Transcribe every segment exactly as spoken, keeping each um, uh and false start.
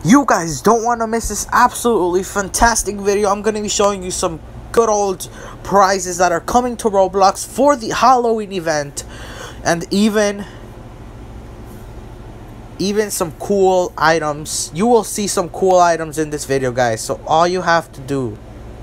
You guys don't want to miss this absolutely fantastic video. I'm going to be showing you some good old prizes that are coming to Roblox for the Halloween event. And even... Even some cool items. You will see some cool items in this video, guys. So all you have to do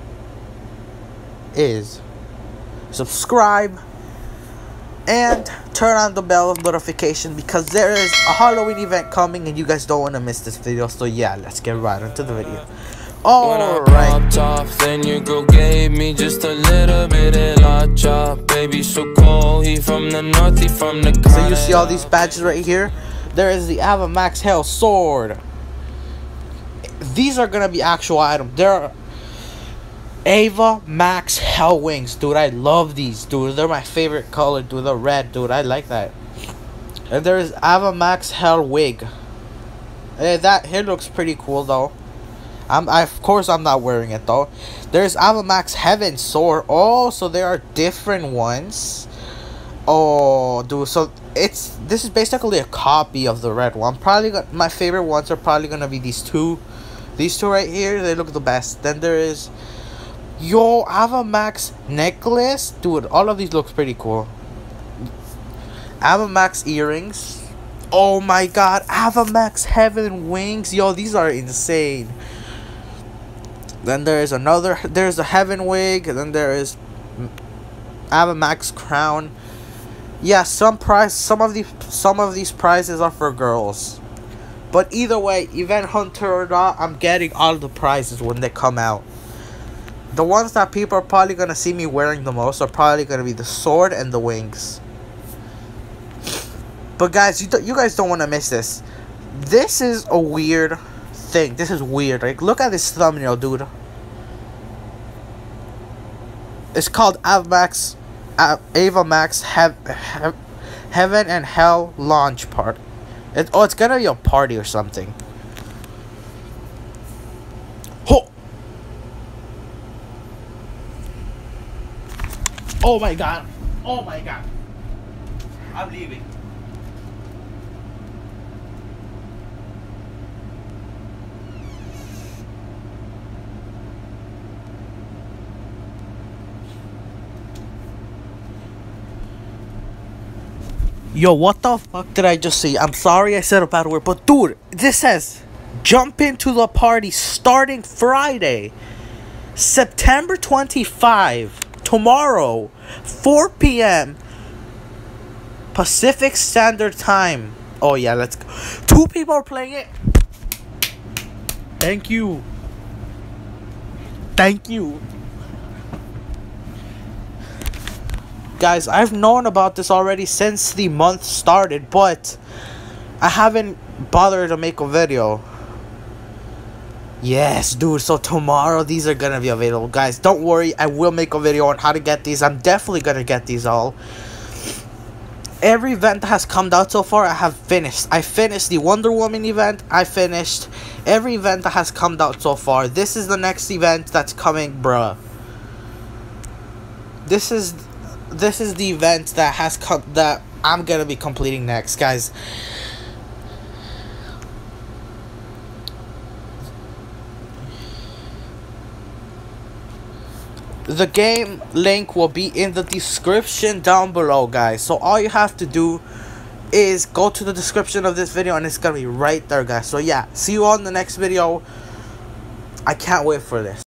is subscribe and turn on the bell of notification, because there is a Halloween event coming and you guys don't want to miss this video. So yeah, let's get right into the video. Alright, then you go gave me just a little bit of la chop. Baby so cold, he from the north, he from the so you see all these badges right here. There is the Ava Max Hell Sword. These are gonna be actual items. There are Ava Max Hell Wings, dude. I love these, dude. They're my favorite color, dude. The red, dude. I like that. And there is Ava Max Hell Wig. Hey, that here looks pretty cool though. I'm, I, of course, I'm not wearing it though. There's Ava Max Heaven Sword. Oh, so there are different ones. Oh, dude. So it's this is basically a copy of the red one. Probably got, my favorite ones are probably gonna be these two. These two right here. They look the best. Then there is. Yo, Ava Max necklace, dude. All of these looks pretty cool. Ava Max earrings. Oh my god, Ava Max Heaven Wings. Yo, these are insane. Then there is another. There's a Heaven Wig. And then there is Ava Max Crown. Yeah, some prize. Some of these. Some of these prizes are for girls. But either way, event hunter or not, I'm getting all the prizes when they come out. The ones that people are probably going to see me wearing the most are probably going to be the sword and the wings. But guys, you, you guys don't want to miss this. This is a weird thing. This is weird. Like, look at this thumbnail, dude. It's called Ava Max, uh, Ava Max Hev Hev Heaven and Hell Launch Party. It, oh, it's going to be a party or something. Oh! Oh my god. Oh my god. I'm leaving. Yo, what the fuck did I just see? I'm sorry I said a bad word, but dude, this says jump into the party starting Friday, September twenty-fifth. Tomorrow, four P M Pacific Standard Time. Oh yeah, let's go. Two people are playing it. Thank you. Thank you. Guys, I've known about this already since the month started, but I haven't bothered to make a video. Yes, dude. So tomorrow these are gonna be available, guys. Don't worry, I will make a video on how to get these. I'm definitely gonna get these all. Every event that has come out so far, I have finished. I finished the Wonder Woman event. I finished every event that has come out so far. This is the next event that's coming, bruh. This is this is the event that has come that I'm gonna be completing next, guys. The game link will be in the description down below, guys. So all you have to do is go to the description of this video and it's gonna be right there, guys. So yeah, see you on the next video. I can't wait for this.